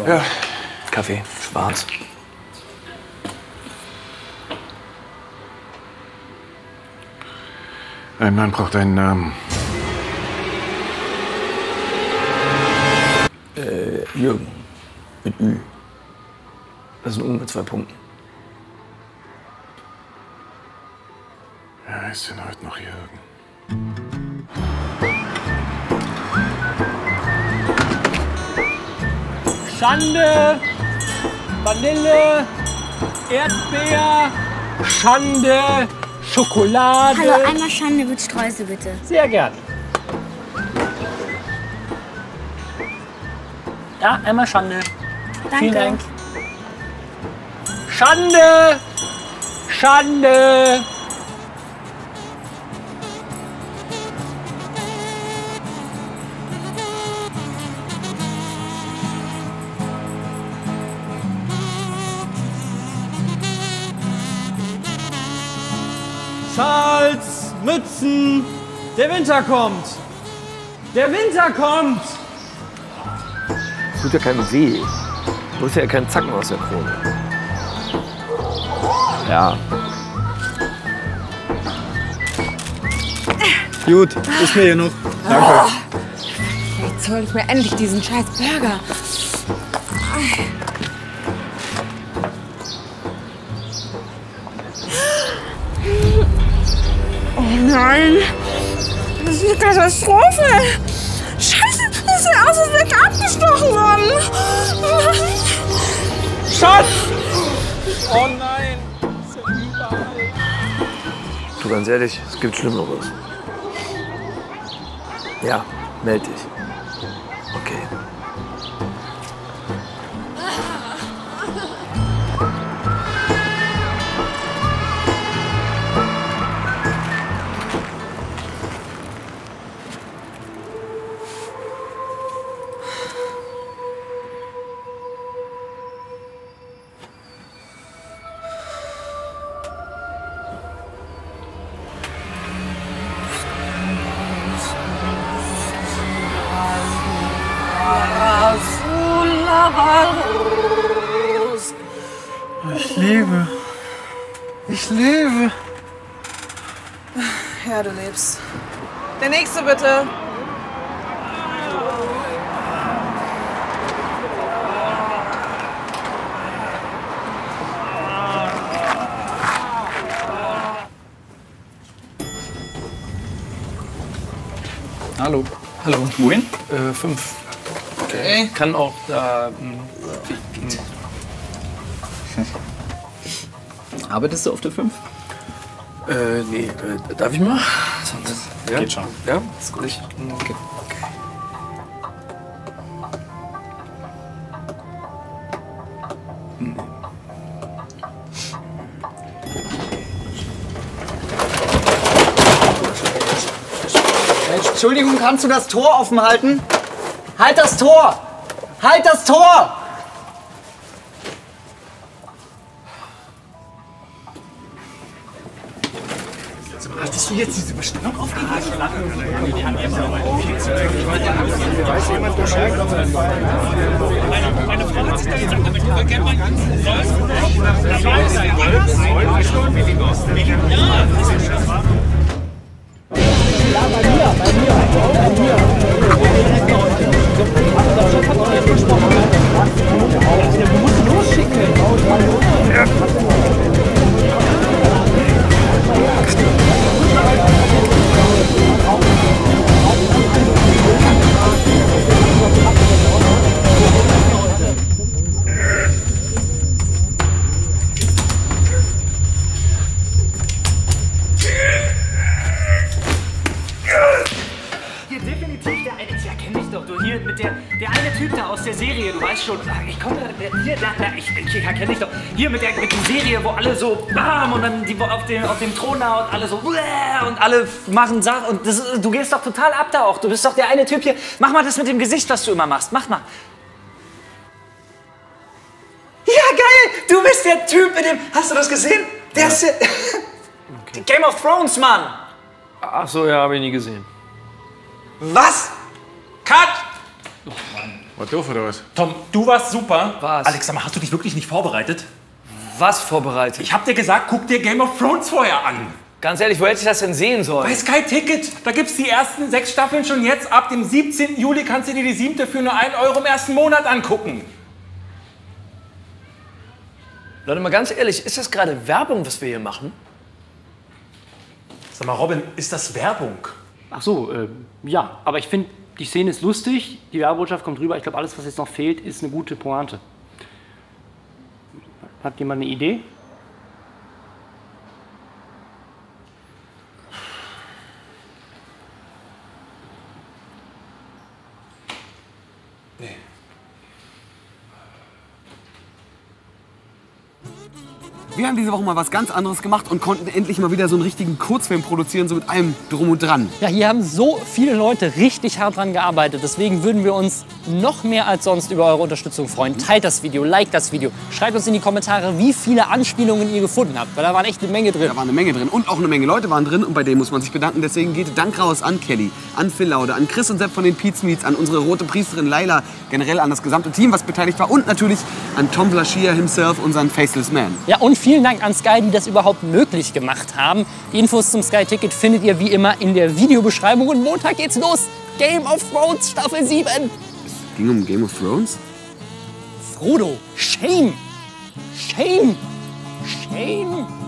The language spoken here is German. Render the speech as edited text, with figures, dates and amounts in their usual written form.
Ja, Kaffee, schwarz. Ein Mann braucht einen Namen. Jürgen. Mit Ü. Das ist ein U mit 2 Punkten. Wer heißt denn heute noch Jürgen? Schande, Vanille, Erdbeer, Schande, Schokolade. Hallo, einmal Schande mit Streusel, bitte. Sehr gern. Ja, einmal Schande. Danke. Vielen Dank. Schande! Schande! Schals, Mützen, der Winter kommt. Der Winter kommt. Tut ja keinem weh. Du hast ja keinen Zacken aus der Krone. Ja. Gut, ist mir genug. Danke. Jetzt hol ich mir endlich diesen scheiß Burger. Oh nein! Das ist eine Katastrophe! Scheiße, das sieht aus, als wäre ich abgestochen worden! Schatz! Oh nein! Das ist ja überall. Du, ganz ehrlich, es gibt Schlimmeres. Ja, meld dich. Okay. Ich lebe. Ich lebe. Ja, du lebst. Der nächste bitte. Hallo. Hallo. Wohin? 5. Okay. Kann auch da. Arbeitest du auf der 5? Nee, darf ich mal? Ja? Geht schon. Ja? Ist gut. Okay. Entschuldigung, kannst du das Tor offen halten? Halt das Tor! Halt das Tor! Hattest du jetzt diese Bestellung aufgegeben? Weiß jemand Bescheid? Meine Frau hat sich da gesagt, damit kennt man ganz Hier definitiv der eine, ja kenn ich doch, du hier mit der eine Typ da aus der Serie, du weißt schon, ich komme hier, ich erkenne dich doch, hier mit der Serie, wo alle so bam und dann die auf dem Thron da und alle so und alle machen Sachen und du gehst doch total ab da auch, du bist doch der eine Typ hier, mach mal das mit dem Gesicht, was du immer machst, mach mal. Ja, geil, du bist der Typ mit dem, hast du das gesehen? Der ist der, okay. Game of Thrones, Mann. Ach so, ja, habe ich nie gesehen. Was? Cut! Oh Mann. War doof oder was? Tom, du warst super. Was? Alex, sag mal, hast du dich wirklich nicht vorbereitet? Was vorbereitet? Ich hab dir gesagt, guck dir Game of Thrones vorher an. Ganz ehrlich, wo hätte ich das denn sehen sollen? Bei Sky Ticket, da gibt's die ersten 6 Staffeln schon jetzt. Ab dem 17. Juli kannst du dir die 7. für nur 1 Euro im ersten Monat angucken. Leute, mal ganz ehrlich, ist das gerade Werbung, was wir hier machen? Sag mal, Robin, ist das Werbung? Ach so, ja. Aber ich finde, die Szene ist lustig, die Werbebotschaft kommt rüber. Ich glaube, alles, was jetzt noch fehlt, ist eine gute Pointe. Hat jemand eine Idee? Nee. Wir haben diese Woche mal was ganz anderes gemacht und konnten endlich mal wieder so einen richtigen Kurzfilm produzieren, so mit allem drum und dran. Ja, hier haben so viele Leute richtig hart dran gearbeitet. Deswegen würden wir uns noch mehr als sonst über eure Unterstützung freuen. Teilt das Video, liked das Video. Schreibt uns in die Kommentare, wie viele Anspielungen ihr gefunden habt. Weil da waren echt eine Menge drin. Da war eine Menge drin und auch eine Menge Leute waren drin und bei denen muss man sich bedanken. Deswegen geht Dank raus an Kelly, an Phil Laude, an Chris und Sepp von den Pete's Meats, an unsere rote Priesterin Laila, generell an das gesamte Team, was beteiligt war und natürlich an Tom Vlaschia himself, unseren Faceless Man. Ja, und vielen Dank an Sky, die das überhaupt möglich gemacht haben. Die Infos zum Sky Ticket findet ihr wie immer in der Videobeschreibung. Und Montag geht's los. Game of Thrones Staffel 7. Es ging um Game of Thrones? Frodo, shame! Shame! Shame!